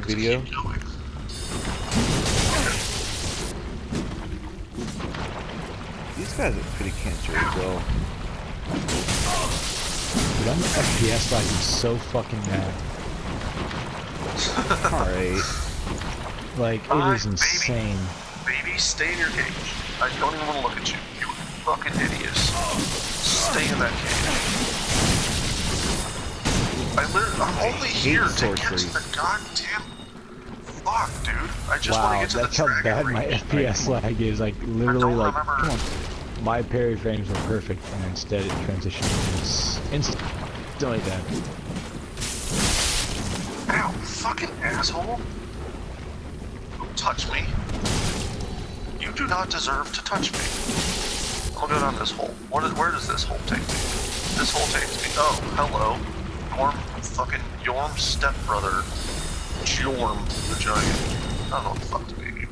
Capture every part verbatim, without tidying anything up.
video. These guys are pretty cancer as well. Dude, I'm F P S lagging so fucking mad. Alright. Like, it Alright, is insane. Baby. baby, stay in your cage. I don't even want to look at you. You fucking idiots. Stay in that cage. I literally, I'm only here to get to the goddamn... Fuck, dude. I just wow, want to get to that's the how dragon bad range. my F P S lag is. Like, literally, like, remember. come on. My parry frames were perfect, and instead it transitioned into instantly dead. Ow, fucking asshole. Don't touch me. You do not deserve to touch me. I'm gonna go down this hole. What is, where does this hole take me? This hole takes me. Oh, hello. Yorm, fucking Yorm's stepbrother. Jorm the giant. I don't know what the fuck to name you.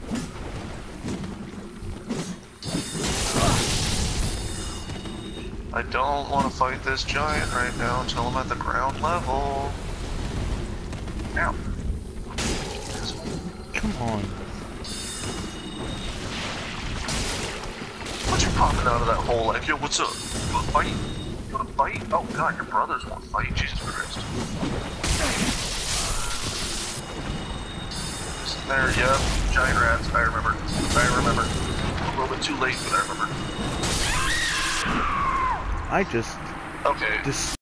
I don't want to fight this giant right now until I'm at the ground level. Ow. Come on. What you popping out of that hole like, yo, what's up? You wanna fight? You wanna fight? Oh god, your brothers wanna fight, Jesus Christ. Isn't there, yeah, giant rats, I remember. I remember. A little bit too late, but I remember. I just... Okay. Just